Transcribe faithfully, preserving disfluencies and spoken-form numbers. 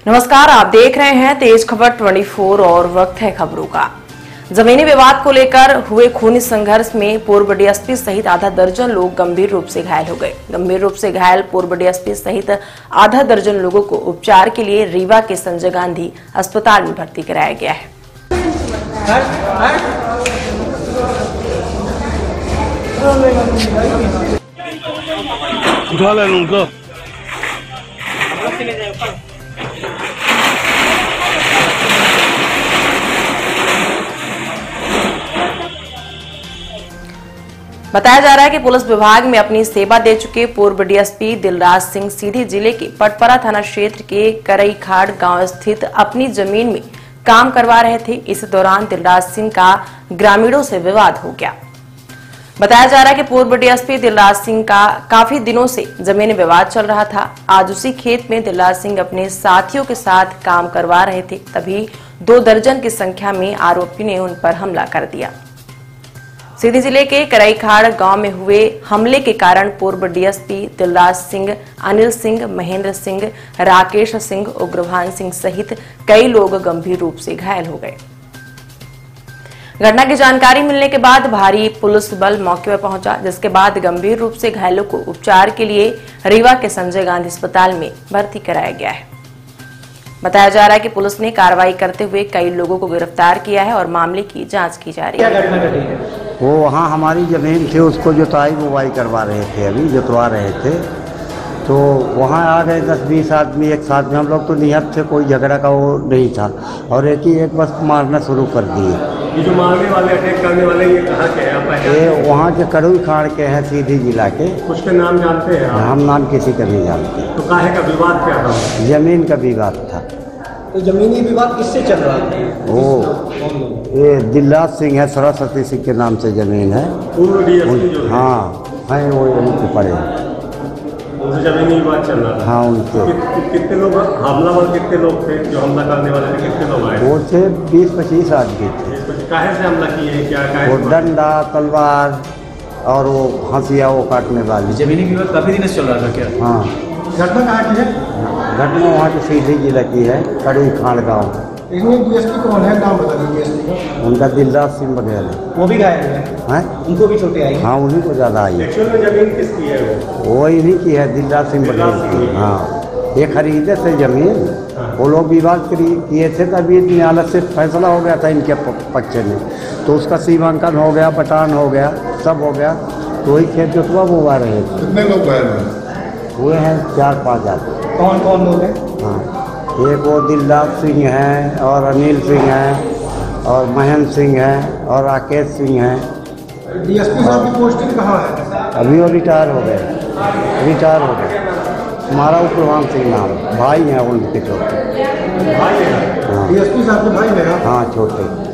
नमस्कार, आप देख रहे हैं तेज खबर चौबीस और वक्त है खबरों का। जमीनी विवाद को लेकर हुए खूनी संघर्ष में पूर्व डीएसपी सहित आधा दर्जन लोग गंभीर रूप से घायल हो गए। गंभीर रूप से घायल पूर्व डीएसपी सहित आधा दर्जन लोगों को उपचार के लिए रीवा के संजय गांधी अस्पताल में भर्ती कराया गया है। उठा लें उनको। बताया जा रहा है कि पुलिस विभाग में अपनी सेवा दे चुके पूर्व डीएसपी दिलराज सिंह सीधी जिले के पटपरा थाना क्षेत्र के करईखाड़ गांव स्थित अपनी जमीन में काम करवा रहे थे। इस दौरान दिलराज सिंह का ग्रामीणों से विवाद हो गया। बताया जा रहा है कि पूर्व डीएसपी दिलराज सिंह का काफी दिनों से जमीन विवाद चल रहा था। आज उसी खेत में दिलराज सिंह अपने साथियों के साथ काम करवा रहे थे, तभी दो दर्जन की संख्या में आरोपी ने उन पर हमला कर दिया। सीधी जिले के करईखाड़ गांव में हुए हमले के कारण पूर्व डीएसपी दिलराज सिंह, अनिल सिंह, महेंद्र सिंह, राकेश सिंह, उग्रभान सिंह सहित कई लोग गंभीर रूप से घायल हो गए। घटना की जानकारी मिलने के बाद भारी पुलिस बल मौके पर पहुंचा, जिसके बाद गंभीर रूप से घायलों को उपचार के लिए रीवा के संजय गांधी अस्पताल में भर्ती कराया गया है। बताया जा रहा है कि पुलिस ने कार्रवाई करते हुए कई लोगों को गिरफ्तार किया है और मामले की जांच की जा रही है। वो वहाँ हमारी ज़मीन थी, उसको जुताई बुवाई करवा रहे थे, अभी जुतवा रहे थे, तो वहाँ आ गए दस बीस आदमी एक साथ में। हम लोग तो नियत थे, कोई झगड़ा का वो नहीं था, और एक ही एक बस मारना शुरू कर दिए। ये जो मारने वाले, अटैक करने वाले, ये कहाँ के हैं? ये वहाँ के करईखाड़ के हैं, सीधी जिला के। कुछ के नाम जानते हैं? हम नाम किसी का नहीं जानते। तो काहे का विवाद क्या था? जमीन का विवाद था। तो जमीनी विवाद किससे चल रहा था? वो ये दिलराज सिंह है, सरस्वती सिंह के नाम से जमीन है। पूर्व डीएसपी जो हाँ है, वो यहीं पे पड़े हैं। उनसे जमीनी विवाद चल रहा था। हाँ, उनके कि, कितने लोग हमलावर, कितने लोग थे जो हमला करने वाले थे? कितने लोग आए? वो थे बीस पच्चीस आदमी थे। काहे से हमला किए? क्या काहे? वो डंडा, तलवार और वो हंसिया वो काटने वाली। जमीनी विवाद काफी दिन से चल रहा था क्या? हाँ। घटना कहाँ की है? घटना वहाँ की सीधी जिला की है, करईखाड़ गाँव। इसमें डीएसपी कौन है, नाम बता दीजिए डीएसपी का। उनका दिलराज सिंह बघेल है। वो भी घायल है? हैं? उनको भी चोटें आई? हाँ, उन्हीं को ज़्यादा आई है। एक्चुअल में जमीन किसकी है? वो वो इन्हीं की है, दिलराज सिंह बघेल की। हाँ, ये खरीदे थे जमीन, वो लोग विवाद किए थे, तभी न्यायालय से फैसला हो गया था इनके पक्ष में, तो उसका सीमांकन हो गया, बटान हो गया, सब हो गया, तो वही खेत जोतवा बुवा रहे थे। कितने लोग घायल हुए हैं? चार पाँच आदमी। कौन कौन लोग हैं? हाँ, एक वो दिलराज सिंह हैं, और अनिल सिंह हैं, और महेंद्र सिंह हैं, और राकेश सिंह हैं। डीएसपी साहब की पोस्टिंग कहाँ है? अभी वो रिटायर हो गए, रिटायर हो गए। हमारा उग्रभान सिंह नाम, भाई हैं उनके छोटे। भाई है? हाँ, डीएसपी साहब के भाई हैं? हाँ, छोटे।